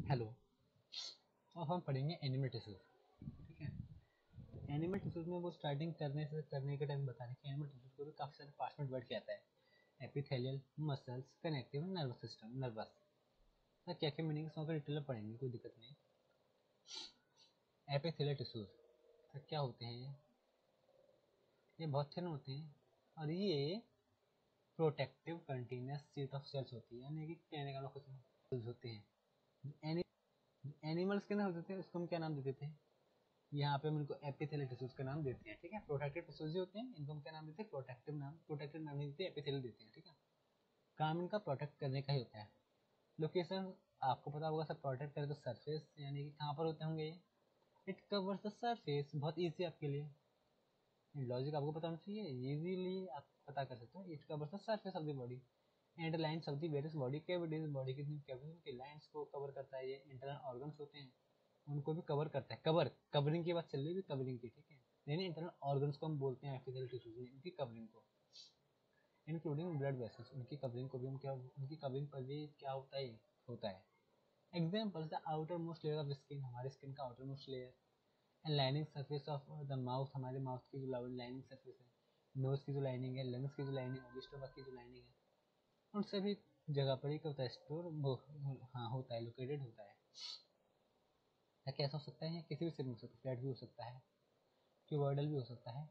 Hello. अब हम पढ़ेंगे एनिमल टिश्यूज। ठीक है। एनिमल टिश्यूज में वो स्टार्टिंग करने के टाइम बताने कि एनिमल टिश्यूज को भी काफी सारे पार्ट्स में डिवाइड किया जाता है। Epithelial, muscles, connective, nervous system, nervous. तो क्या क्या मीनिंग है डिटेल में पढ़ेंगे, कोई दिक्कत नहीं। एपिथेलियल टिश्यूज तो क्या होते हैं? ये बहुत थिन होते हैं और ये protective continuous sheet of cells होती है, यानी कि कहने का मतलब सेल्स होते हैं। एनिमल्स के ना होते थे, उसको हम क्या नाम देते थे? यहाँ पे हम इनको एपिथेलियल टिश्यूज का नाम देते हैं। ठीक है। प्रोटेक्टिव टिश्यूज होते हैं, इनको हम क्या नाम देते हैं? प्रोटेक्टिव नाम नहीं देते, एपिथेलियल देते हैं। ठीक है। काम इनका प्रोटेक्ट करने का ही होता है। लोकेशन आपको पता होगा, सब प्रोटेक्ट करे तो सरफेस, यानी कि कहाँ पर होते होंगे ये? It covers the surface. बहुत ईजी आपके लिए, लॉजिक आपको पता होना चाहिए, इजीली आप पता कर सकते हो। It covers the surface of the body and lines of the various body cavities. Body की कैविटीज की लाइन्स को कवर करता है। ये इंटरनल ऑर्गन्स होते हैं, उनको भी कवर करता है। कवरिंग की बात चल रही है, कवरिंग की। ठीक है। यानी इंटरनल ऑर्गन्स को हम बोलते हैं एपिथेलियल टिश्यूज में, इनकी कवरिंग को, इंक्लूडिंग ब्लड वेसल्स। उनकी कवरिंग को भी हम क्या, उनकी कवरिंग पर भी क्या होता है। Examples the outer most layer of skin, हमारे स्किन का outer most layer. And lining surface of the mouth, हमारे माउथ की जो लाइनिंग सरफेस है। नोज की जो लाइनिंग है, लंग्स की जो लाइनिंग है, स्टमक की जो लाइनिंग है, उन सभी जगह पर ही क्या होता है? स्टोर हाँ होता है, लोकेटेड होता है। या कैसा हो सकता है? किसी भी शेप में हो सकता है, फ्लैट भी हो सकता है, क्यूबॉइडल भी हो सकता है,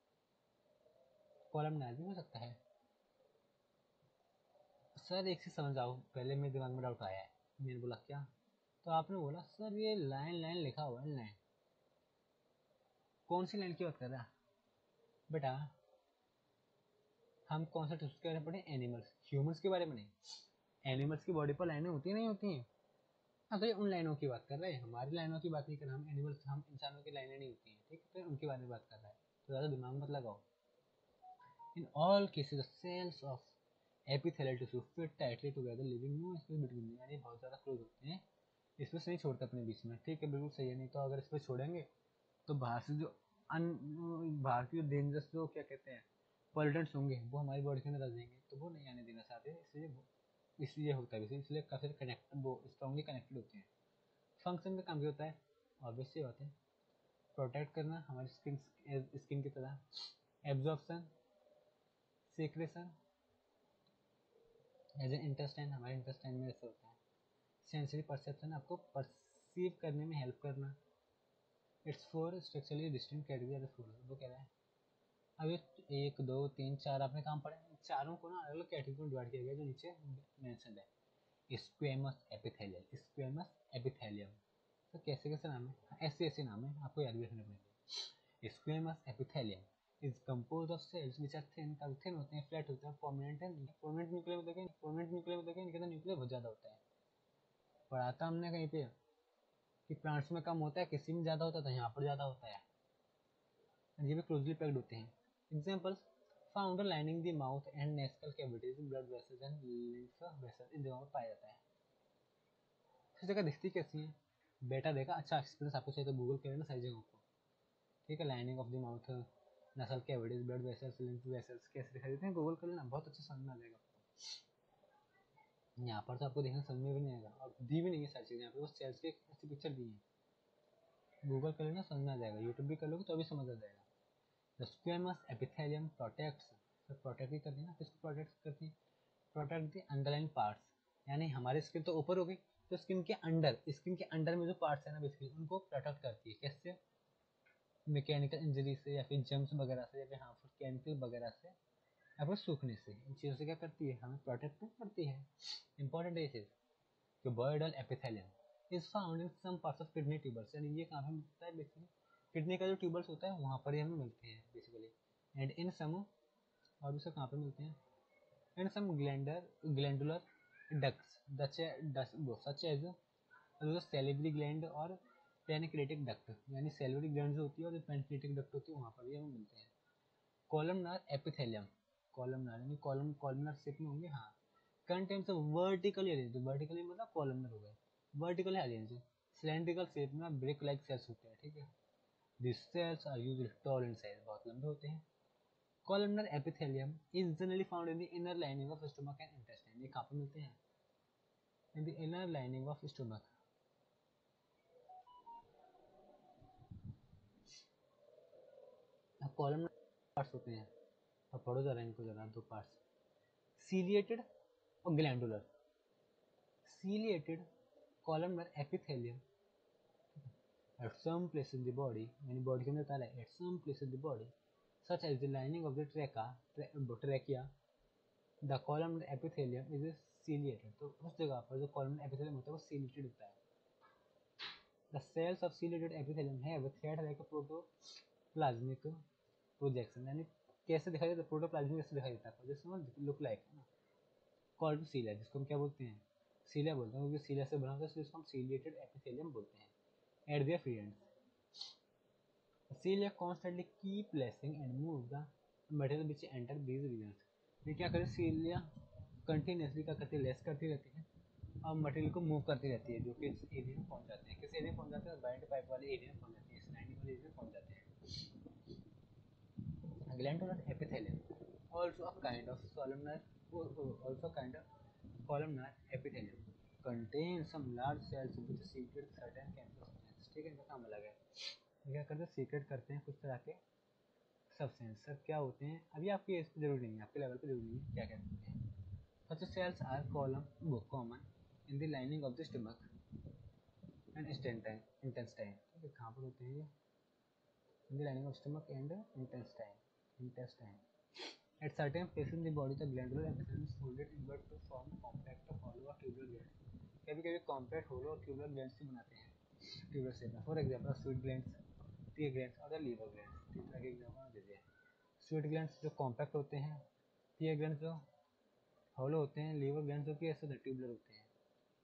कॉलमनार भी हो सकता है। सर एक चीज समझ आओ, पहले मेरे दिमाग में डाउट आया है। मैंने बोला क्या? तो आपने बोला सर ये लाइन लाइन लिखा हुआ है, लाइन कौन सी लाइन की बात कर रहा है बेटा? हम कौन सा टिप्स के बारे में पढ़े? एनिमल्स, ह्यूमंस के बारे में नहीं। एनिमल्स की बॉडी पर लाइनें होती नहीं होती हैं? हाँ, तो ये उन लाइनों की बात कर रहे हैं, हमारी लाइनों की बात नहीं कर रहे। हम एनिमल्स, हम इंसानों की लाइनें नहीं होती हैं। ठीक है, तो उनके बारे में बात कर रहा है, तो ज़्यादा दिमाग मत लगाओ। In all cases the cells of epithelial tissue fit tightly together leaving no space between them, यानी बहुत ज़्यादा क्लोज होते हैं, स्पेस नहीं छोड़ते अपने बीच में। ठीक है, बिल्कुल सही है। नहीं तो अगर स्पेस छोड़ेंगे तो बाहर से जो बाहर की जो डेंजरस, जो क्या कहते हैं, पॉल्यूटेंट्स होंगे, वो हमारी बॉडी के अंदर आ जाएंगे, तो वो नहीं आने देना चाहते। इसलिए होता है, इसलिए काफ़ी कनेक्ट, वो स्ट्रांगली कनेक्टेड होते हैं। फंक्शन में काम क्या होता है? ऑब्वियस सी बात है, प्रोटेक्ट करना हमारी स्किन की तरह। Absorption, secretion as an intestine, हमारे इंटेस्टाइन में ऐसे होता है। सेंसरी परसेप्शन, आपको परसीव करने में हेल्प करना। It's four structurally distinct category of food, वो कह रहा है। अब ये 1 2 3 4 आपने काम पढ़े, चारों को ना अलग अलग कैटेगरी में डिवाइड किया गया, जो नीचे मेंशन है। Squamous epithelial, squamous epithelium. तो कैसे कैसे नाम है? ऐसे ऐसे नाम है, आपको याद भी रखने पड़ेंगे। Squamous epithelium is compose of cells which are thin, काफी थिन होते हैं, फ्लैट होते हैं, प्रोमिनेंट है। प्रोमिनेंट न्यूक्लियर में देखें, इनके अंदर न्यूक्लियर बहुत ज्यादा होता है। पढ़ा था हमने कहीं पे कि प्लांट्स में कम होता है, किसी में ज्यादा होता है, तो यहाँ पर ज्यादा होता है। ये भी क्लोजली पैक्ड होते हैं। Examples, found lining the mouth and nasal cavities, blood vessels and lymph vessels, इन जगहों पर पाया जाता है। इस जगह दिखती कैसी है? बेटा देखा, अच्छा एक्सपीरियंस आपको चाहिए तो गूगल कर लेना सारी जगहों को। ठीक है, lining of the mouth, nasal cavities, blood vessels, lymph vessels कैसे दिखाई देते हैं, गूगल कर लेना, बहुत अच्छा समझ में आ जाएगा आपको। यहाँ पर तो आपको देखना समझ में भी नहीं आएगा, और दी भी नहीं है सारी चीज़ें यहाँ पे, बस सेल्स की ऐसी पिक्चर दी है। गूगल कर लेना, समझ में आ जाएगा। यूट्यूब भी कर लोगे तो भी समझ आ जाएगा। द स्क्वेमस एपिथेलियम प्रोटेक्ट्स, तो प्रोटेक्ट ही करती है ना, किसको प्रोटेक्ट करती है? प्रोटेक्ट द अंडरलाइन पार्ट्स, यानी हमारी स्किन तो ऊपर हो गई, तो स्किन के अंडर में जो पार्ट्स है ना, बेसिकली उनको प्रोटेक्ट करती है। कैसे? मैकेनिकल इंजरी से, या फिर जम्स वगैरह से, या फिर हार्मफुल केमिकल वगैरह से, या फिर सूखने से। इन चीज़ों से क्या करती है? हमें प्रोटेक्ट करती है। इंपॉर्टेंट है ये चीज़। Cuboidal epithelium is found in some parts of kidney tubules, यानी ये कहाँ पे मिलता है? बेसिकली किडनी का जो ट्यूबल्स होता है वहाँ पर ही हमें मिलते हैं बेसिकली। एंड इन सम, और भी सब कहाँ पे मिलते हैं? And some glandular ducts such as salivary gland और पेनिक्रेटिक डक्ट, यानी सैलिवरी ग्लैंड जो होती है और पेनिक्रेटिक डक्ट होती है, वहाँ पर भी हमें मिलते हैं। कॉलमनार एपिथेलियम, कॉलमनार यानी कॉलमनार शेप में होंगे, हाँ। कंटेंट्स वर्टिकली अरेंज, वर्टिकली मतलब कॉलमनर हो गए, वर्टिकली अरेंज, सिलेंड्रिकल शेप में ब्रिक लाइक सेल्स होते हैं। ठीक है। This cells are usually tall in size, बहुत लंबे होते हैं। Columnar epithelium is generally found in the inner lining of stomach and intestine, ये कहाँ पे मिलते हैं? In the inner lining of stomach column parts होते हैं, और पढ़ो जरा इनको, जरा दो पार्ट्स, सीलिएटेड और glandular. Ciliated columnar epithelium at some place in the body, यानी बॉडी के अंदर ताला है, at some place in the body such as the lining of the trachea, the columnar epithelium is ciliated। तो उस जगह पर जो columnar epithelium होता है वो ciliated होता है। The cells of ciliated epithelium have a thread-like protoplasmic projection, यानी कैसे दिखाई देता है, प्रोटोप्लाज्मिक कैसे दिखाई देता है, जैसे लुक लाइक है ना, कॉल्ड सीलिया, जिसको हम क्या बोलते हैं, सीलिया बोलते हैं, क्योंकि सीलिया से बना होता है, इसलिए इसको हम सीलिएटेड एपिथेलियम बोलते हैं। At their free ends, cilia constantly keep lessing and move the material which enter these regions। ये क्या करे, सीलिया कंटिन्यूसली क्या करती है, लेस करती रहती है और मटेरियल को मूव करती रहती है, जो कि इस एरिया में पहुंच जाते हैं। किस एरिया में पहुंच जाते हैं, बाइंड पाइप वाले एरिया में पहुंच जाते हैं, इस लाइनिंग वाले एरिया में पहुंच जाते हैं। Glandular epithelium, also a kind of columnar epithelium, contains some large cells which secrete certain chemical substances। ठीक है, इनका काम अलग है, ये क्या करते हैं, सीक्रेट करते हैं कुछ तरह के सब्सटेंस। सब क्या होते हैं अभी आपकी एज पे जरूरी नहीं है, आपके लेवल पे जरूरी नहीं है क्या कहते हैं। Such cells are common in the lining of the stomach and intestine। ठीक है, कहाँ पर होते हैं ये, in the lining of stomach and intestine। At certain places in the body, the glandular epithelium is folded inward to form compact hollow or tubular glands। कभी-कभी compact hollow और tubular glands से बनाते हैं, tubular shape में। For example, sweat glands, tear glands और liver glands। तीन तरह के एग्जाम्पल दीजिए। स्वीट ग्लैंड्स जो कॉम्पैक्ट होते हैं, टीयर ग्लैंड्स जो हॉलो होते हैं, लीवर ग्लैंड्स जो कि ऐसे ट्यूबुलर होते हैं।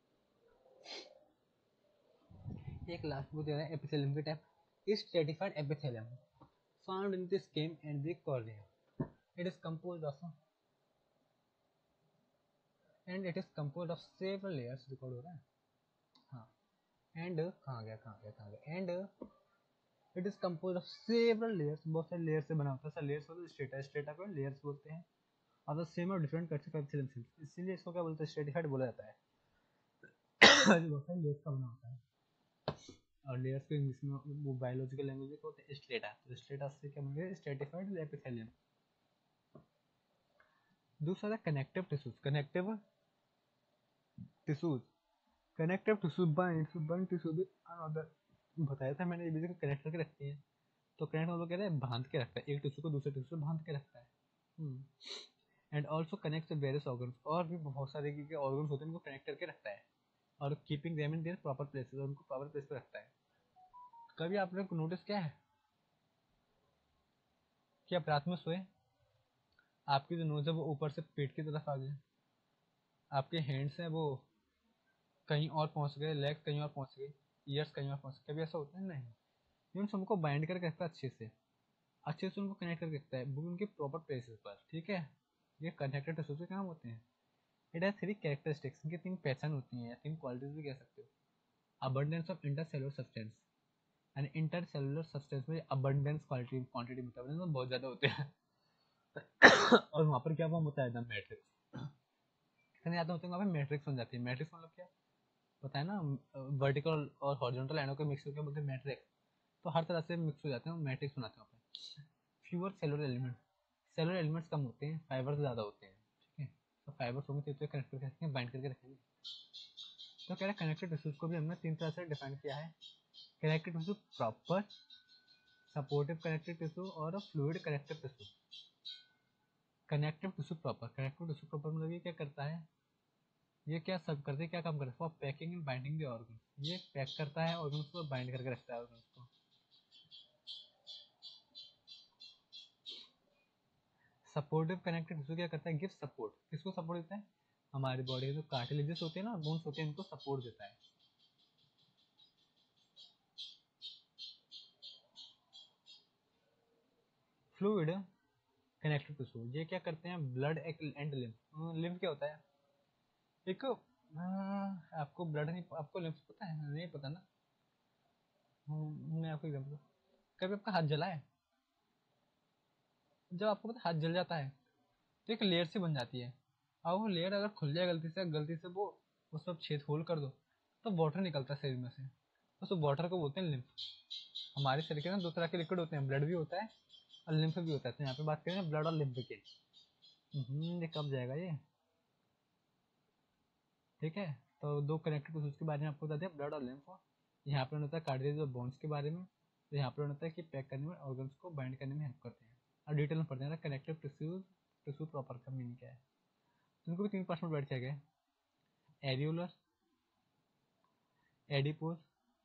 एक लास्ट वो दे रहा है एपिथेलियम के type. Stratified epithelium found in the skin and the cornea. It is composed of several layers. Record हो रहा है, हाँ। एंड कहाँ गया and it is composed of several layers, बहुत सारे लेयर से बना होता है। सर लेयर्स होते हैं, स्ट्रेटा को लेयर्स बोलते हैं। और the same of different culture का एपिथेलियम सेल्स, इसीलिए इसको क्या बोलते हैं, स्ट्रेटिफाइड बोला जाता है। बहुत सारे लेयर्स का बना होता है, और लेयर्स को इंग्लिश में वो बायोलॉजिकल लैंग्वेज में होता है स्ट्रेटा। तो स्ट्रेटा से क्या बनेगा, स्ट्रेटिफाइड एपिथेलियम। दूसरा था connective tissues. Connective tissue bind tissue with another. बताया था मैंने, ये भी कनेक्ट करके रखते हैं। तो कनेक्ट मतलब क्या है, बांध के रखता है, एक टिश्यू को दूसरे टिश्यू से बांध के रखता है। And also connect various organs, और भी बहुत सारे के ऑर्गन्स होते हैं, उनको कनेक्ट करके रखता है। और keeping them in their proper places, उनको प्रॉपर प्लेस पे रखता है। कभी आपने नोटिस किया है कि आप रात में सोए, आपकी जो नोज है वो ऊपर से पेट की तरफ आ गई, आपके हैंड्स हैं वो कहीं और पहुंच गए, लेग्स कहीं और पहुंच गए, ईयर्स कहीं और पहुंच गए। कभी ऐसा होता है? नहीं। ये उन सबको बाइंड करके रखता है अच्छे से उनको कनेक्ट करके रखता है उनके प्रॉपर प्लेसेस पर। ठीक है, ये कनेक्टेड टिश्यू के काम होते हैं। इट हैज 3 कैरेक्टरिस्टिक्स, इनकी 3 पहचान होती हैं, या 3 क्वालिटीज भी कह सकते हो। अबंडेंस ऑफ इंटरसेलुलर सब्सटेंस, यानी इंटरसेलुलर सब्सटेंस में अबंडेंस क्वांटिटी में बहुत ज्यादा होते हैं। और वहाँ पर क्या फॉर्म होता है, मैट्रिक्स। इतने ज्यादा होते हैं वहाँ पे मैट्रिक्स बन जाती है। मैट्रिक्स मतलब क्या पता है ना, वर्टिकल और हॉरिजॉन्टल लाइनों के मिक्स होकर बोलते हैं मैट्रिक्स। तो हर तरह से मिक्स हो जाते हैं, मैट्रिक्स बनाते हैं वहाँ पे। फ्यूअर सेलुलर एलिमेंट्स कम होते हैं, फाइबर्स ज़्यादा होते हैं। ठीक है, तो फाइबर्स होंगे तो कनेक्ट करके रखेंगे, बाइंड करके रखेंगे। तो कह रहे हैं कनेक्टेड टिश्यूज को भी हमने 3 तरह से डिफाइन किया है। Connected tissue proper, supportive connected tissue और fluid connective tissue. Connective tissue proper मतलब ये क्या करता है, ये क्या सब करते हैं, क्या काम करता है, for packing and binding the organ. ये पैक करता है ऑर्गन्स को, बाइंड करके रखता है ऑर्गन्स को। सपोर्टिव कनेक्टेड टिश्यू क्या करता है, गिव सपोर्ट। किसको सपोर्ट देता है, हमारी बॉडी के जो कार्टिलेजेस होते हैं ना, बोन्स होते हैं, इनको सपोर्ट देता है। फ्लूइड कनेक्टिव टिश्यू ये क्या करते हैं, ब्लड एंड लिम्फ क्या होता है, एक आपको ब्लड नहीं, आपको लिम्फ पता है, नहीं पता ना। मैं आपको एग्जांपल, कभी आपका हाथ जला है, जब आपको पता हाथ जल जाता है तो एक लेयर सी बन जाती है, और वो लेयर अगर खुल जाए गलती से वो उस सब छेद होल कर दो, तो वाटर निकलता है शरीर में से। उस वाटर को बोलते हैं लिम्फ। हमारे शरीर के ना 2 तरह के लिक्विड होते हैं, ब्लड भी होता है और लिम्फ भी होता है। तो यहाँ पे बात करें ब्लड और लिम्फ की। ये कब जाएगा ये, ठीक है। तो दो कनेक्टेड टिश्यूज के बारे में आपको बता दिया, ब्लड और लिम्फ। यहाँ पर होता है कार्डियक और बोन्स के बारे में। तो यहाँ पर होता है कि पैक करने में, ऑर्गन्स को बाइंड करने में हेल्प करते हैं। और डिटेल में पढ़ते हैं कनेक्टिव टिश्यूज, टिश्यू प्रॉपर का मीनिंग क्या है। तो इनको भी 3 पार्ट में बैठ किया गया, एरियोलर, एडिपोज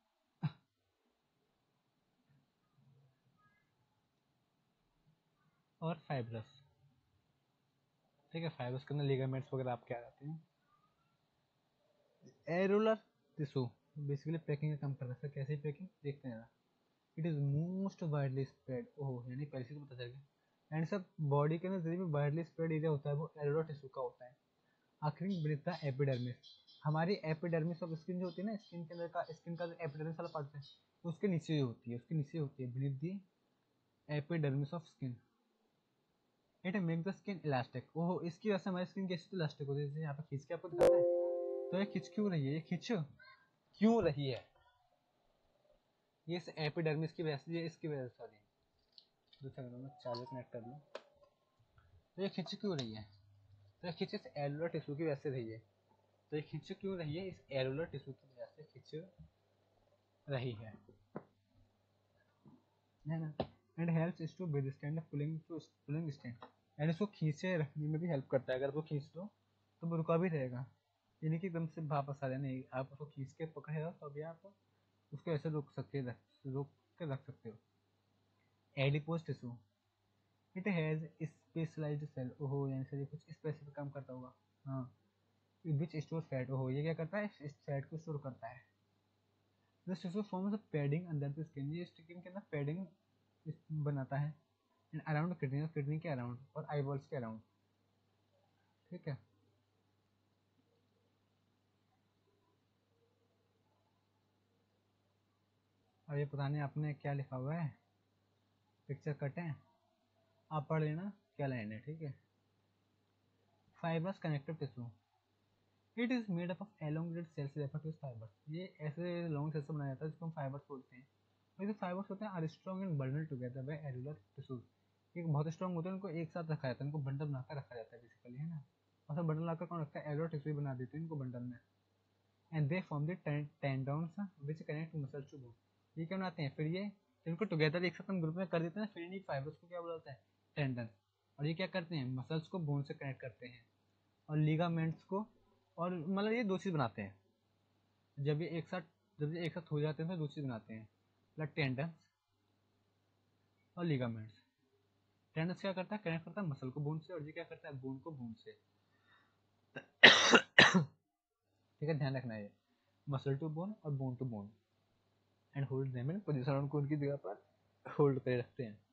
और फाइब्रस, ठीक है। फाइब्रस के अंदर लिगामेंट्स वगैरह आपके आ जाते हैं। एरियोलर टिश्यू बेसिकली पैकिंग का काम करता है। कैसे पैकिंग देखते हैं। It is most widely spread, oh यानी पहले से तो पता चल गया। एंड सब बॉडी के अंदर जितने भी वाइडली स्प्रेड एरिया होता है वो एरियोलर टिश्यू का होता है। आखिरी बिनीथ द एपिडर्मिस, हमारी एपिडर्मिस ऑफ स्किन जो होती है ना, स्किन के अंदर का, स्किन का जो एपिडर्मिस वाला पार्ट है उसके नीचे होती है, उसके नीचे होती है beneath the epidermis of skin. It make the skin elastic, ओहो इसकी वजह से हमारी स्किन कैसे इलास्टिक होती है। जैसे यहाँ पे खींच के आपको दिखाता है, तो ये खींच क्यों रही है, ये खींच क्यों रही है, ये इस एपिडर्मिस की वजह से, ये इसकी वजह से, सॉरी दूसरा मैं चार्जर कनेक्ट कर लूँ। तो ये खींच क्यों रही है, तो ये खींच इस एलुलर टिश्यू की वजह से रही है। तो ये खींच क्यों रही है, इस एलुलर टिश्यू की वजह से खींच रही है ना। And helps to withstand pulling stand, and इसको खींचे रखने में भी हेल्प करता है। अगर वो खींच दो तो वो रुका भी रहेगा, यानी कि एकदम से वापस आ जाए नहीं, आप उसको खींच के पकड़े हो तो अभी आप उसको ऐसे रोक के रख सकते हो। Adipose tissue, it has specialized cell, ओहो यानी से कुछ स्पेसिफिक काम करता होगा। हाँ, विच स्टोर फैट, ओहो ये क्या करता है, इस फैट को स्टोर करता है। This tissue forms a padding under the skin, ये स्किन के अंदर पैडिंग बनाता है। एंड अराउंड किडनी, किडनी के अराउंड और आईबॉल्स के अराउंड, ठीक है। अब ये पता नहीं आपने क्या लिखा हुआ है, पिक्चर कट है, आप पढ़ लेना क्या लाइन है, ठीक है। Fibres connective tissue, it is made up of elongated cells refer to fibres, ये ऐसे लॉन्ग सेल्स से बनाया जाता है जिसको हम फाइबर्स बोलते हैं। और ये फाइबर्स होते हैं are strong and bundle together by areolar tissues, ये बहुत स्ट्रॉन्ग होते हैं, उनको एक साथ रखा जाता है, इनको बंडल बनाकर रखा जाता है बेसिकली, है ना। और सब बंडल बनाकर कौन रखता है, एलुलर टिश्यू बना देते हैं इनको बंडल में। And they form the tendons which connect muscles to bone, ये क्या बनाते हैं फिर, ये इनको टुगेदर एक साथ हम ग्रुप में कर देते हैं, फिर इन्हीं फाइबर्स को क्या बोलता है, टेंडन। और ये क्या करते हैं, मसल्स को बोन से कनेक्ट करते हैं, और लिगामेंट्स को, और मतलब ये दो चीज़ बनाते हैं। जब ये एक साथ हो जाते हैं तो दो चीज़ बनाते हैं, मतलब टेंडन्स और लिगामेंट्स। टेंडन्स क्या करता है, कनेक्ट करता है मसल को बोन से, और ये क्या करता है, बोन को बोन से। ठीक है, ध्यान रखना है, मसल टू बोन और bone to bone. And hold them in position, उनको उनकी जगह पर होल्ड करे रखते हैं।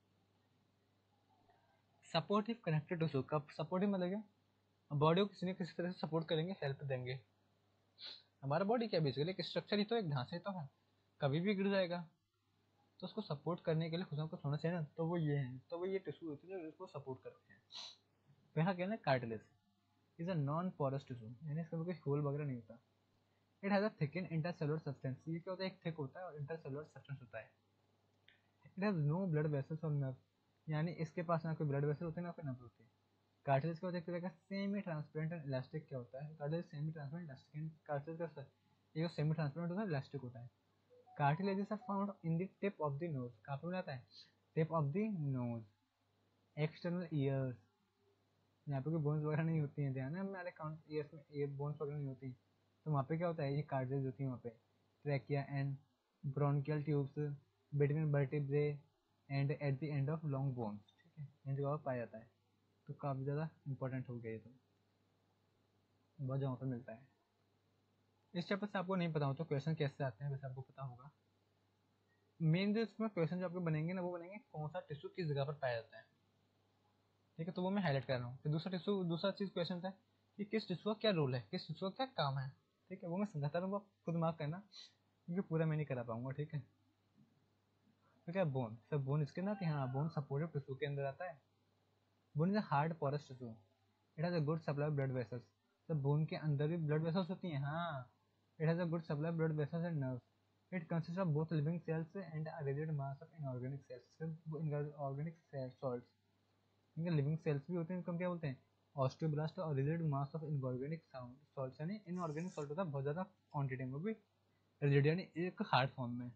सपोर्टिव कनेक्टेड टिश्यू, कब सपोर्टिव मतलब क्या, बॉडी को किसी न किसी तरह से सपोर्ट करेंगे, हेल्प देंगे। हमारा बॉडी क्या बेसिकली एक स्ट्रक्चर ही तो, एक ढांचा ही तो है, कभी भी गिर जाएगा, तो उसको सपोर्ट करने के लिए कुछ ना कुछ होना चाहिए ना, तो वो ये है, तो वो ये टिश्यू होती है जो इसको सपोर्ट करते हैं। पहला क्या है, cartilage is a non porous tissue, यानी इसका कोई होल वगैरह नहीं होता। It has a thicken intercellular substance, ये क्या होता है, एक थिक होता है और इंटरसेलुलर सब्सटेंस होता है। It has no blood vessels और नर्व, यानी इसके पास ना कोई ब्लड वेसल होते हैं ना कोई नर्व होते हैं। कार्टिलेज क्या होता है, एक तरह का सेमी ट्रांसपेरेंट एंड इलास्टिक, क्या होता है cartilage, semi transparent elastic. Cartilage का ये जो सेमी ट्रांसपेरेंट होता है, इलास्टिक होता है। Cartilages are found in the tip of the nose, कहाँ पे मिलता है, tip of the nose, external ears, यहाँ पे कोई बोन्स वगैरह नहीं होती हैं, ध्यान है हमारे काउंट ईयर्स में ईयर बोन्स वगैरह नहीं होती, तो वहाँ पे क्या होता है, ये कार्टिलेज होती है वहाँ पे। Trachea and bronchial tubes between vertebrae and at the end of long bones, ठीक है, इन जगह पर पाया जाता है। तो काफ़ी ज़्यादा इंपॉर्टेंट हो गया ये, तो बहुत जगह पर मिलता है। इस चैप्टर से आपको नहीं पता हो तो क्वेश्चन कैसे आते हैं वैसे आपको पता होगा। मेन जो इसमें क्वेश्चन जो आपके बनेंगे ना, वो बनेंगे कौन सा टिश्यू किस जगह पर पाया जाता है, ठीक है, तो वो मैं हाईलाइट कर रहा हूँ। फिर दूसरा चीज़ क्वेश्चन था कि किस टिश्यू का क्या रोल है, किस टिश्यू का क्या काम है, ठीक है, वो मैं समझाता रहूँगा, आप खुद मार्क करना, क्योंकि पूरा मैं नहीं करा पाऊंगा, ठीक है। तो क्या बोन, सब बोन इसके अंदर आती है, हाँ बोन सपोर्टिव टिश्यू के अंदर आता है। Bone is a hard porous tissue, it has a good supply blood vessels, सब बोन के अंदर भी ब्लड वेसल्स होती हैं, हाँ। It has a good supply blood vessels and nerves, it consist of both living cells and a rigid mass of inorganic cells. Inorganic salts, इनके living cells भी होते हैं, इनको हम क्या बोलते हैं, ऑस्टियोब्लास्ट, और rigid mass of inorganic salts यानी इनऑर्गेनिक सॉल्ट होता है बहुत ज़्यादा क्वांटिटी में, वो भी रिजिड यानी एक हार्ड फॉर्म में।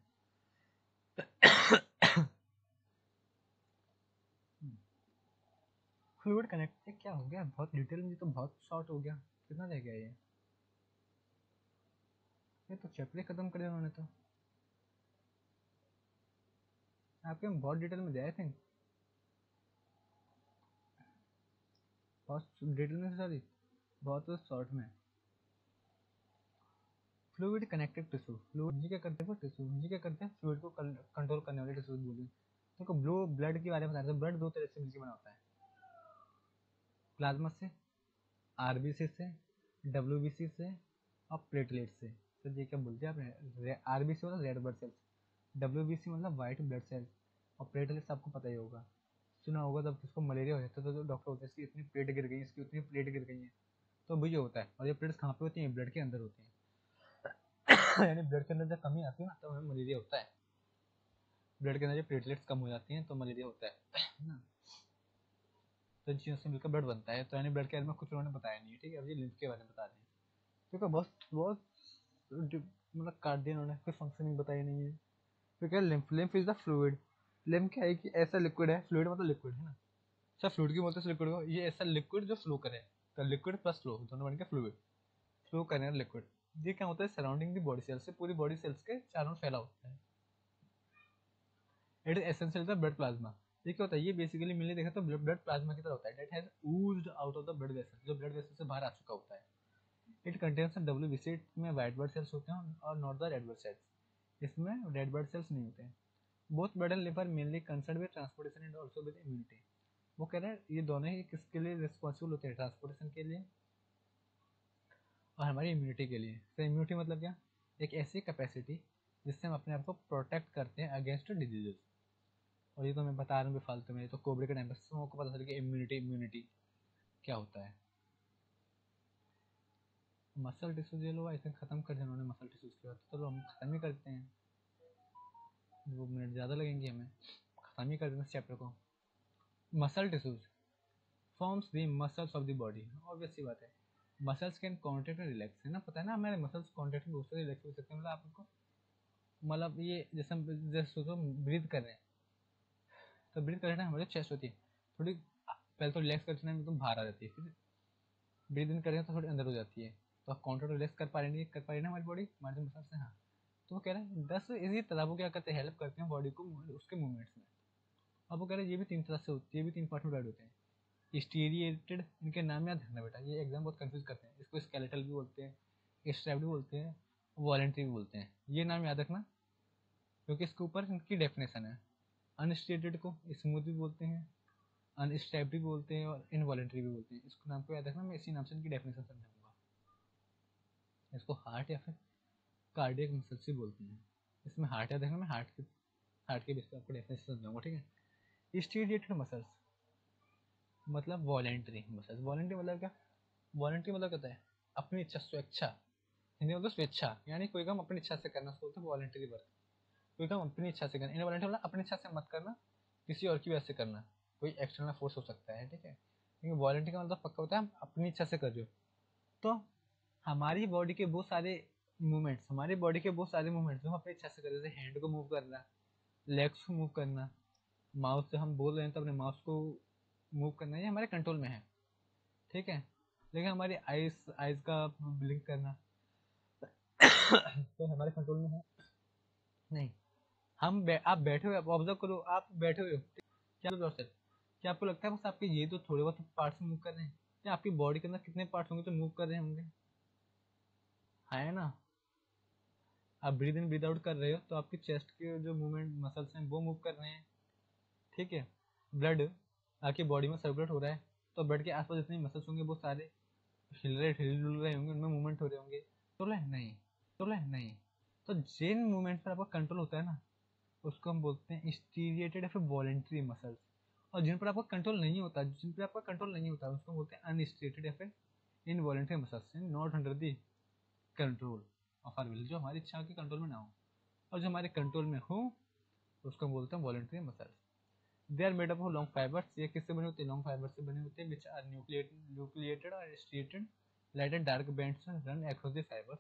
फ्लूइड कनेक्ट क्या हो गया, बहुत डिटेल में, तो बहुत शॉर्ट हो गया, कितना रह गया ये तो चैप्टर खत्म कर दिया उन्होंने, तो आपके में बहुत डिटेल में दिया, आई थिंक बहुत डिटेल में, सॉरी बहुत शॉर्ट में। फ्लूइड कनेक्टिव टिश्यू, फ्लूइड जी क्या करते हैं, टिश्यू जी क्या करते हैं, फ्लूइड को कंट्रोल करने वाले टिश्यू बोलिए। देखो ब्लू ब्लड के बारे में बता रहे थे, ब्लड दो तरह से मिलकर बना होता है, प्लाज्मा से, आरबीसी से, डब्ल्यूबीसी से और प्लेटलेट से। तो ये क्या बोलते हैं आपने, आरबीसी मतलब रेड ब्लड सेल्स, डब्ल्यूबीसी मतलब वाइट ब्लड सेल्स, और प्लेटलेट्स आपको पता ही होगा, सुना होगा, जब किसको मलेरिया हो जाता है तो डॉक्टर होता है इसकी इतनी प्लेट गिर गई है, इसकी उतनी प्लेट गिर गई है, तो वही होता है। और ये प्लेट्स कहाँ पे होती हैं, ब्लड के अंदर होती हैं। यानी ब्लड के अंदर जब कमी आती है ना तो हमें मलेरिया होता है, ब्लड के अंदर जब प्लेटलेट्स कम हो जाती हैं तो मलेरिया होता है ना। तो इन चीज़ों से मिलकर ब्लड बनता है, तो यानी ब्लड के बारे में कुछ उन्होंने बताया नहीं है, ठीक है। अब ये लिम्फ के बारे में बता रहे हैं, क्योंकि बहुत बहुत मतलब काट दिया उन्होंने, कोई फंक्शन ही बताया नहीं है। तो क्या lymph, lymph is the fluid, lymph क्या है कि ऐसा लिक्विड है, फ्लूइड मतलब लिक्विड है ना, सब फ्लूइड की बोलते हैं लिक्विड को, ये ऐसा लिक्विड जो फ्लो करे, तो लिक्विड प्लस फ्लो दोनों बन के फ्लूइड, फ्लो करने वाला लिक्विड। ये क्या होता है, सराउंडिंग दी बॉडी सेल्स से, पूरी बॉडी सेल्स के चारों फैला होता है। It is essential the blood plasma. ये क्या होता है, ये बेसिकली मैंने देखा तो ब्लड प्लाज्मा की तरह होता है, that has oozed out of the blood vessel, जो ब्लड वेसल से बाहर आ चुका होता है। इट कंटेन्स डब्ल्यूबीसी में वाइट ब्लड सेल्स होते हैं और not the red blood cells, इसमें रेड ब्लड सेल्स नहीं होते हैं। Both blood and liver mainly concern with transportation and also with immunity. वो कह रहे हैं ये दोनों ही किसके लिए रिस्पॉन्सिबल होते हैं, ट्रांसपोर्टेशन के लिए और हमारी इम्यूनिटी के लिए। तो इम्यूनिटी मतलब क्या, एक ऐसी कैपेसिटी जिससे हम अपने आप को प्रोटेक्ट करते हैं अगेंस्ट डिजीजेस। और ये तो मैं बता रहा हूँ फालतू में, तो कोबरे के टाइम पर सबको पता चला कि इम्यूनिटी इम्यूनिटी क्या होता है। मसल टिश्यूज ये लोग आई थिंक खत्म कर दिया उन्होंने मसल टिश्यूज की बात, तो चलो हम खत्म ही करते हैं, 2 मिनट ज़्यादा लगेंगे हमें, खत्म ही कर देना इस चैप्टर को। Muscle tissues forms the muscles of the body, obvious सी बात है, muscles can contract and relax, है ना, पता है ना, हमारे मसल्स कॉन्ट्रैक्ट भी हो सकते हैं, रिलैक्स भी हो सकते हैं। मतलब आपको मतलब ये जैसे हम जैसे सोचो ब्रीथ कर रहे हैं, तो ब्रीथ कर रहे हैं हमारी चेस्ट होती है थोड़ी, पहले तो रिलैक्स करते हैं एकदम बाहर आ जाती है, फिर ब्रीथ इन कर रहे हैं तो थोड़ी अंदर हो जाती है, तो आप कॉन्ट्रैक्ट रिलैक्स कर पा रही है हमारी बॉडी, हमारे जो मसल्स हैं, हाँ। तो वो कह रहे हैं 10 इसी तरह वो क्या करते हैं, हेल्प करते हैं बॉडी को उसके मूवमेंट्स में। अब वो कह रहे हैं ये भी 3 तरह से होती है, ये भी 3 पार्ट में डिवाइड होते हैं। स्टीरिएटेड, इनके नाम याद रखना बेटा, ये एग्जाम बहुत कंफ्यूज करते हैं, इसको स्केलेटल भी बोलते हैं, स्ट्रैप्ड भी बोलते हैं, वॉलेंट्री भी बोलते हैं, ये नाम याद रखना क्योंकि इसके ऊपर इनकी डेफिनेशन है। अनस्टेटेड को स्मूथ भी बोलते हैं, अनस्ट्रैप्ड भी बोलते हैं और इनवॉलेंट्री भी बोलते हैं। इसको नाम को याद रखना, मैं इसी नाम से इनकी डेफिनेशन समझाऊंगा। इसको हार्ट या फिर कार्डियक मसल्स भी बोलते हैं। इसमें हार्ट याद रखना, मैं हार्ट के बेस पर आपको डेफिनेशन समझाऊंगा, ठीक है। स्टीरिएटेड मसल्स मतलब वॉलेंट्री मसल्स, वॉलेंट्री मतलब क्या, वॉलेंट्री मतलब कहता है अपनी इच्छा, स्वेच्छा, हिंदी मतलब स्वेच्छा, यानी कोई काम अपनी इच्छा से करना, उसको बोलते हैं वॉलेंटरी वर्क। कोई काम अपनी इच्छा से करना, इनवॉलेंटरी मतलब अपनी इच्छा से मत करना, किसी और की वजह से करना, कोई एक्सटर्नल फोर्स हो सकता है, ठीक है। लेकिन वॉलेंटरी का मतलब पक्का होता है हम अपनी इच्छा से कर रहे हो। तो हमारी बॉडी के बहुत सारे मूवमेंट्स, हमारी बॉडी के बहुत सारे मूवमेंट्स जो हम अपनी इच्छा से कर रहे हैं, जैसे हैंड को मूव करना, लेग्स को मूव करना, माउस से हम बोल रहे हैं तो अपने माउस को मूव करना, ये हमारे कंट्रोल में है, ठीक है। लेकिन हमारी आइज का ब्लिंक करना तो हमारे कंट्रोल में है नहीं। आप बैठे हुए, आप ऑब्जर्व करो, आप बैठे हुए हो, क्या प्रोसेस, क्या आपको लगता है बस आपके ये तो थोड़े बहुत पार्ट्स मूव कर रहे हैं, या आपकी बॉडी के अंदर कितने पार्ट्स होंगे तो मूव कर रहे होंगे, है ना। आप ब्रीद इन ब्रीद आउट कर रहे हो तो आपकी चेस्ट के जो मूवमेंट मसल्स हैं वो मूव कर रहे हैं, ठीक है। ब्लड आपकी बॉडी में सर्कुलेट हो रहा है, तो ब्लड के आसपास जितने मसल्स होंगे वो सारे हिल डुल रहे होंगे, उनमें मूवमेंट हो रहे होंगे, तो नहीं, नहीं। तो जिन मूवमेंट पर आपका कंट्रोल होता है ना, उसको हम बोलते हैं स्टीरिएटेड या फिर वॉलेंट्री मसल्स। और जिन पर आपका कंट्रोल नहीं होता, जिन पर आपका कंट्रोल नहीं होता, उसको बोलते हैं अनस्टेटेड या फिर involuntary muscles, not under the control of our will, जो हमारी इच्छा के कंट्रोल में ना हो। और जो हमारे कंट्रोल में हो उसको हम बोलते हैं voluntary muscles. They are made up of long fibres, ये किससे बने होते हैं? लॉन्ग फाइबर से बने होते हैं, विच आर न्यूक्लिएटेड और striated light and dark bands run across the fibres.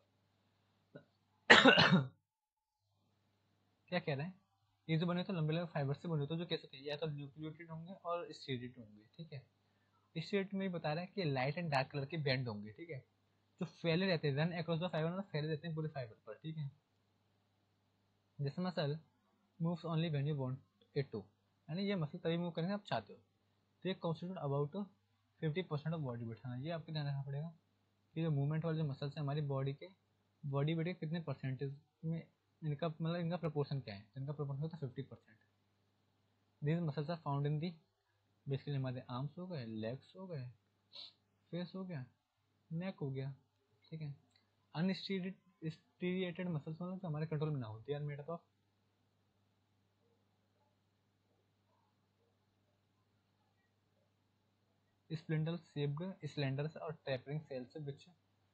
क्या कह रहे हैं? ये जो बने होते हैं लंबे लंबे फाइबर से बने होते हैं, जो कैसे होते हैं? या तो न्यूक्लिएटेड होंगे और स्ट्रेटेड होंगे, ठीक है। स्ट्रेट में बता रहा है कि लाइट एंड डार्क कलर के बैंड होंगे, ठीक है, जो फैले रहते हैं, रन अक्रॉस द फाइबर, मतलब फैले रहते हैं पूरे फाइबर पर, ठीक है। This muscle moves only when you want it to, यानी ये मसल तभी मूव करेंगे आप चाहते हो। तो ये constitute about 50% of body weight. हाँ, ये आपको ध्यान रखना पड़ेगा कि जो मूवमेंट वाले जो मसल्स हैं हमारी बॉडी वेट के कितने परसेंटेज में इनका, मतलब इनका प्रपोर्शन क्या है? तो इनका प्रपोर्शन होता है 50%। These muscles are found in the, basically हमारे आर्म्स हो गए, लेग्स हो गए, फेस हो गया, नेक हो गया, ठीक है। अनस्टीरिएटेड मसल्स मतलब जो हमारे कंट्रोल में ना हो, they are made up of spindle shaped slenders और टैपरिंग सेल्स विच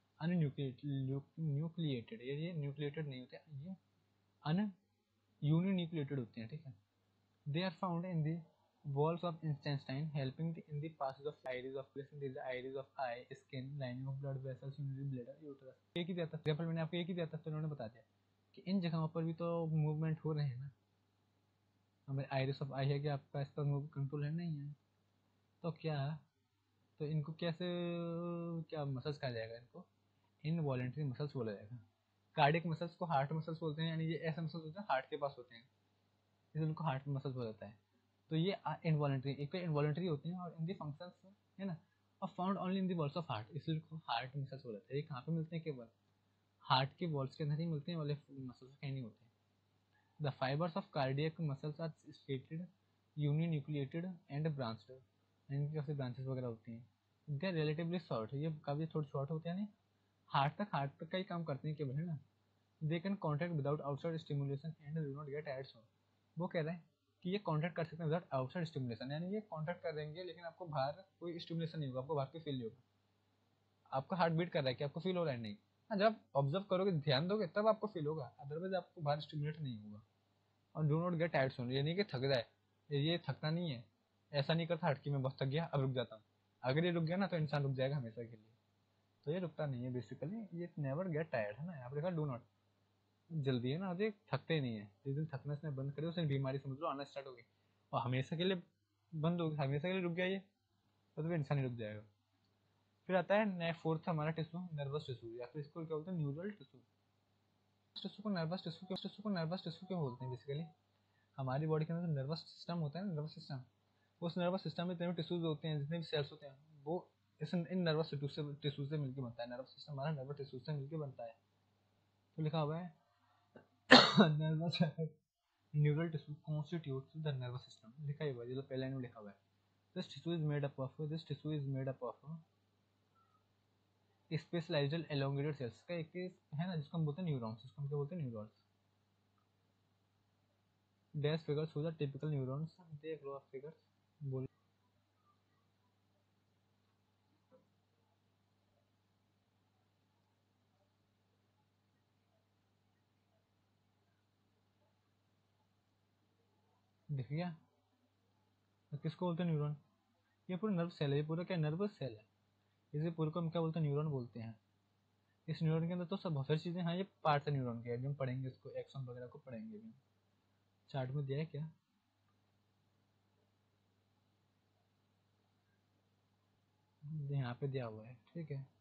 न्यूक्लिएटेड, ये न्यूक्लिएटेड नहीं होते, ये अन यूनिन्यूक्लिएटेड होते हैं, ठीक है। They are found in the walls of intestine, helping in the passage of iris of placing the iris of eye, skin, lining of blood vessels, urinary bladder, uterus। एक ही दिया था एग्जांपल, मैंने आपको एक ही दिया था, तो उन्होंने बता दिया कि इन जगहों पर भी तो मूवमेंट हो रहे हैं ना। हमें आइरिस ऑफ आई है कि आपका इस पर मूव कंट्रोल है नहीं है, तो क्या, तो इनको कैसे, क्या मसल्स कहा जाएगा? इनको इनवॉलेंट्री मसल्स बोला जाएगा। कार्डियक मसल्स को हार्ट मसल्स बोलते हैं, यानी ये ऐसे मसल्स होते हैं हार्ट के पास होते हैं, इसलिए उनको हार्ट मसल्स बोला जाता है। तो ये इनवॉलेंट्री, एक तो इनवॉलेंट्री होती हैं और इन दी फंक्शंस है ना, और found only in the walls of heart, इसलिए इनको हार्ट मसल्स बोला जाता है। ये कहाँ पे मिलते हैं? केवल हार्ट के वॉल्स के अंदर ही मिलते हैं, वाले मसल्स कहीं नहीं होते। The fibres of cardiac muscles are striated, uninucleated and branched, इनकी काफी ब्रांचेस वगैरह होती हैं। दे आर रिलेटिवली शॉर्ट, ये काफी थोड़े शॉर्ट होते हैं, नहीं हार्ट तक का ही काम करते हैं केवल, है ना। They can contact without outside stimulation and do not get tired so. वो कह रहे हैं कि ये कॉन्टैक्ट कर सकते हैं विदाउट आउटसाइड स्टिमुलेशन, यानी ये कॉन्टैक्ट कर देंगे लेकिन आपको बाहर कोई स्टिमुलेशन नहीं होगा, आपको बाहर की फील नहीं होगा। आपका हार्ट बीट कर रहा है कि आपको फील हो रहा है? नहीं। हाँ, जब आप ऑब्जर्व करोगे, ध्यान दोगे, तब आपको फील होगा, अदरवाइज आपको बाहर स्टिमुलेट नहीं होगा। और do not get tired soon, ये नहीं कि थक जाए, ये थकना नहीं है। ऐसा नहीं करता हट कि मैं बहुत थक गया अब रुक जाता हूँ, अगर ये रुक गया ना तो इंसान रुक जाएगा हमेशा के लिए। तो ये रुकता नहीं है बेसिकली, ये नेवर गेट टायर्ड, है ना। यहाँ पर लिखा डू नॉट, जल्दी है ना, अभी थकते ही नहीं है। जिस दिन थकना इसने बंद करे उस दिन बीमारी समझ लो आना स्टार्ट हो गई, और हमेशा के लिए बंद हो गई, हमेशा के लिए रुक गया ये, तो इंसान ही रुक जाएगा। फिर आता है फोर्थ हमारा टिश्यू, नर्वस टिश्यू, या फिर इसको क्या बोलते हैं? Neural tissue. टिश्यू को नर्वस टिश्यू क्यों बोलते हैं? बेसिकली हमारी बॉडी के अंदर जो नर्वस सिस्टम होता है ना, नर्वस सिस्टम, उस नर्वस सिस्टम में जितने भी टिश्यूज होते हैं, जितने भी सेल्स होते हैं, वो इस इन नर्वस टिश्यू से मिलकर बनता है। नर्वस सिस्टम हमारा नर्वस टिश्यू से मिलकर बनता है। तो लिखा हुआ है nervous neural tissue constitutes the nervous system, लिखा हुआ है, जो पहले लाइन में लिखा हुआ है। This tissue is made up of specialized elongated cells का एक है ना, जिसको हम बोलते हैं न्यूरॉन्स, जिसको हम क्या बोलते हैं? Neurons. Dash figures show the typical neurons, देख लो आप फिगर्स, बोल दिख गया? तो किसको बोलते हैं न्यूरॉन? ये पूरा नर्व सेल है, ये पूरा क्या नर्वस सेल है, इसे पूरे को हम क्या बोलते हैं? न्यूरॉन बोलते हैं। इस न्यूरॉन के अंदर तो सब बहुत सारी चीजें, हाँ ये पार्ट है न्यूरॉन के, अभी हम पढ़ेंगे इसको, एक्सॉन वगैरह को पढ़ेंगे अभी। चार्ट में दिया है क्या? यहाँ पे दिया हुआ है, ठीक है।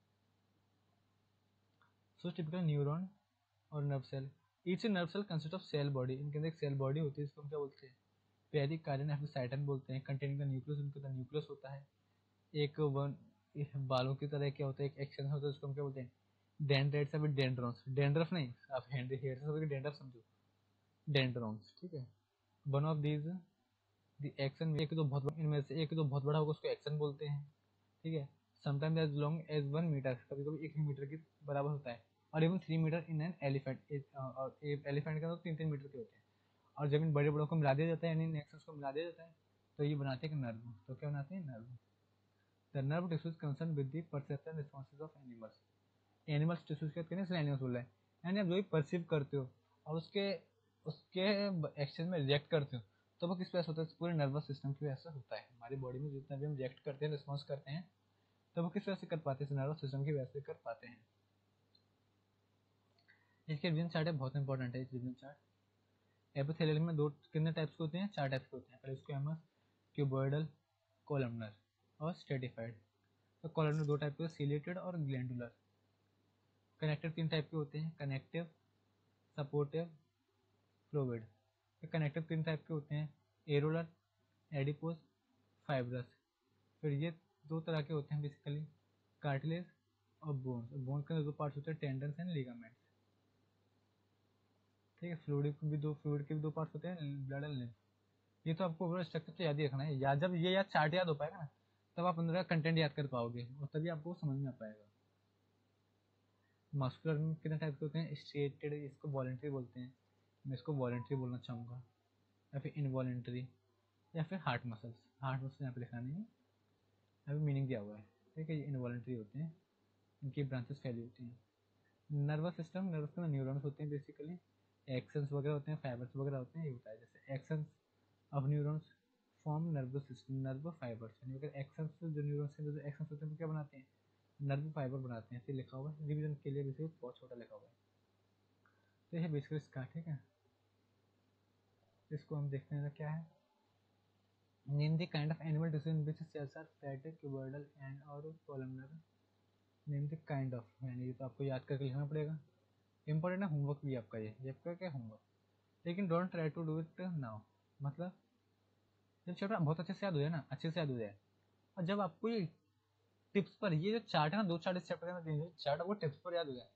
सो टिपिकल न्यूरॉन और nerve cell, each nerve cell consist of cell body, इनके अंदर एक सेल बॉडी होती है, इसको हम क्या बोलते हैं? पेरिक कार्डियन या फिर साइटन बोलते हैं। कंटेनिंग द न्यूक्लियस, उनके अंदर न्यूक्लियस होता है। एक वन बालों की तरह क्या होता है? एक एक्शन होता है, उसको हम क्या बोलते हैं? डेंड्राइट्स या फिर डेंड्रॉन्स। डेंड्रफ नहीं, आप हेयर से सबके डेंड्रफ समझो, डेंड्रॉन्स, ठीक है। One of these the axon, एक तो बहुत, इनमें से एक तो बहुत बड़ा होगा, उसको एक्शन बोलते हैं, ठीक है। Sometimes as long as 1 metre, कभी कभी 1 मीटर के बराबर होता है। और even 3 metre in an elephant, और एलिफेंट के अंदर 3-3 मीटर के होते हैं। और जब इन बड़े बड़ों को मिला दिया जाता है, यानी नेक्सस को मिला दिया जाता है, तो ये बनाते हैं नर्व। तो क्या बनाते हैं? Nerve. The nerve tissues concern with the perception responses of animals. Animals tissues के कहते हैं, एनिमल्स बोल रहा है, यानी आप जो भी परसीव करते हो, और उसके उसके एक्शन में रिएक्ट करते हो, तो वो किस वजह से होता है? पूरे नर्वस सिस्टम की वजह से होता है। हमारी बॉडी में जितना भी हम रिएक्ट करते हैं, रिस्पॉन्स करते हैं, तो वो किस वजह से कर पाते हैं? नर्वस सिस्टम की वजह से कर पाते हैं। इसके रिवीजन चार्ट है, बहुत इंपॉर्टेंट है इस रिवीजन चार्ट। एपिथेलियल में दो कितने टाइप्स के होते हैं? 4 टाइप्स के होते हैं। पहले स्क्वैमस, क्यूबॉइडल, कोलमनर और स्ट्रेटिफाइड। तो कॉलमनर 2 टाइप के, सिलिएटेड और ग्लैंडुलर। कनेक्टिव 3 टाइप के होते हैं, connective, supportive, fluid. Connective 3 type के होते हैं, एरोलर, एडिपोज, फाइब्रस। फिर ये 2 तरह के होते हैं बेसिकली, कार्टिलेज और बोन्स। बोन्स के अंदर 2 पार्ट्स होते हैं, टेंडन्स एंड लिगामेंट्स। ठीक है, फ्लूइड के भी 2 पार्ट्स होते हैं, ब्लड एंड लिम्फ। ये तो आपको ओवरऑल स्ट्रक्चर तो याद ही रखना है। या जब ये याद चार्ट याद हो पाएगा ना, तब आप अंदर का कंटेंट याद कर पाओगे और तभी आपको समझ में आ पाएगा। मस्कुलर में कितने टाइप के होते हैं? स्ट्रेटेड, इसको वॉलेंट्री बोलते हैं, मैं इसको वॉलेंट्री बोलना चाहूँगा, या फिर इनवॉलेंट्री, या फिर हार्ट मसल्स। हार्ट मसल्स यहाँ पे लिखा नहीं है, अभी मीनिंग दिया हुआ है। ठीक है, ये इनवॉलेंट्री होते हैं, इनकी ब्रांचेस फैली होती हैं। नर्वस सिस्टम, नर्वस के न्यूरॉन्स होते हैं बेसिकली, एक्शंस वगैरह होते हैं, फाइबर्स वगैरह होते हैं। ये होता है जैसे axons of neurons form nervous system, nerve fibres. यानी अगर एक्शंस जो न्यूरॉन्स हैं, जो एक्शंस होते हैं वो क्या बनाते हैं? नर्व फाइबर बनाते हैं। ऐसे लिखा हुआ है, रिवीजन के लिए बेसिकली बहुत छोटा लिखा हुआ है। तो ये बेसिकली इसका, ठीक है, इसको हम देखते हैं क्या है। Name the kind of animal tissue in which cells are flat, cuboidal and और columnar. Name the kind of, यानी ये तो आपको याद करके लिखना पड़ेगा। इंपॉर्टेंट है, होमवर्क भी आपका ये आपका क्या होमवर्क। लेकिन don't try to do it now. मतलब जब चैप्टर बहुत अच्छे से याद हो जाए ना, अच्छे से याद हो जाए, और जब आपको ये टिप्स पर, ये जो चार्ट है ना, 2 चार्ट इस चैप्टर में चार्ट आपको टिप्स पर याद हो जाए,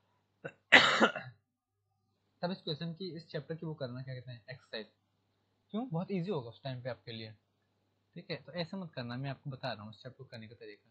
तब इस क्वेश्चन की, इस चैप्टर की वो करना, क्या कहते हैं, एक्सरसाइज। क्यों? बहुत ईजी होगा उस टाइम पे आपके लिए। ठीक है, तो ऐसा मत करना, मैं आपको बता रहा हूँ इस चैप्टर को करने का तरीका।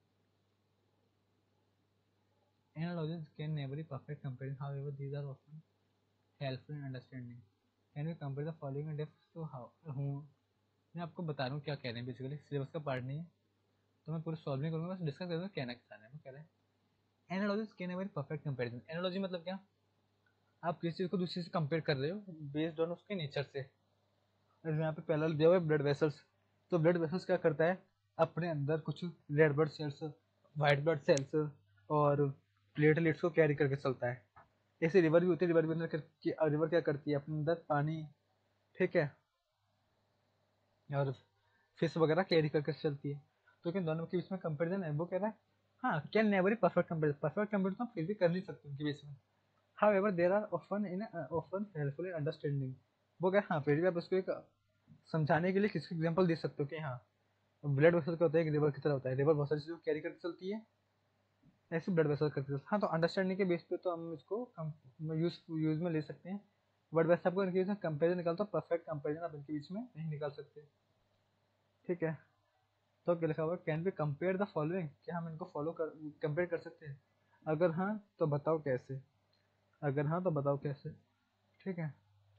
Analogies can never be perfect comparison, however, these are often helpful in understanding. Can we compare the following and if so how? मैं आपको बता रहा हूँ क्या कह रहे हैं, बेसिकली सिलेबस का पार्ट नहीं है, तो मैं पूरा सॉल्व नहीं करूँगा, बस डिस्कस करूँगा कहना क्या है। वो कह रहे हैं analogies can never perfect comparison. Analogy मतलब क्या? आप किसी चीज़ को दूसरी से कंपेयर कर रहे हो बेस्ड ऑन उसके नेचर से। यहाँ पे पहला दिया हुआ है ब्लड वेसल्स। तो ब्लड वेसल्स क्या करता है? अपने अंदर कुछ red blood cells, white blood cells और प्लेटलेट्स को कैरी करके चलता है। ऐसे रिवर भी होती है, रिवर भी अंदर रिवर क्या करती है? अपने अंदर पानी, ठीक है, और फिश वगैरह कैरी करके चलती है। तो क्या दोनों के बीच में कंपेरिजन है? वो कह रहा है हाँ, can never perfect comparison. Perfect comparison फिर भी कर नहीं सकते उनके बीच में। However there are often helpful in understanding. वो क्या, हाँ, फिर भी आप उसको एक समझाने के लिए किसी एग्जांपल दे सकते हो कि हाँ, ब्लड वेसल क्या होता है? एक रिवर की तरह होता है। रिवर बहुत सारी चीज़ों को कैरी करके चलती है, ऐसे ब्लड वेसल करके चलती है। हाँ, तो अंडरस्टैंडिंग के बेस पे तो हम इसको यूज में ले सकते हैं। बट वैसे आपको इनके बीच में कंपेरिजन निकालता, परफेक्ट कंपेरिजन आप इनके बीच में नहीं निकाल सकते। ठीक है, तो क्या लिखा हुआ? Can be compare the following, क्या हम इनको कंपेयर कर सकते हैं? अगर हाँ तो बताओ कैसे, अगर हाँ तो बताओ कैसे। ठीक है,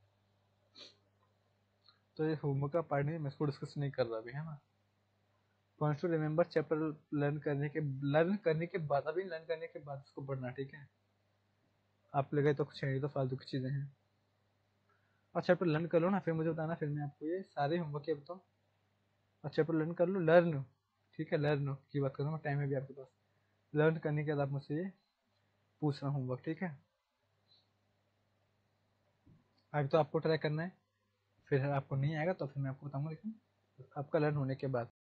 तो ये होमवर्क का पार्ट नहीं, मैं इसको डिस्कस नहीं कर रहा अभी, है ना। Points to remember chapter learn करने के बाद इसको पढ़ना, ठीक है। आप लगे तो कुछ है, तो फालतू की चीज़ें हैं। और चैप्टर लर्न कर लो ना, फिर मुझे बताना, फिर मैं आपको ये सारे होमवर्क के बताऊँ। और चैप्टर लर्न कर लो, लर्न, ठीक है, लर्न की बात करूँगा, टाइम है भी आपके पास। लर्न करने के बाद आप मुझसे ये पूछना होमवर्क, ठीक है। अभी तो आपको ट्राई करना है, फिर आपको नहीं आएगा तो फिर मैं आपको बताऊंगा, लेकिन आपका लर्न होने के बाद।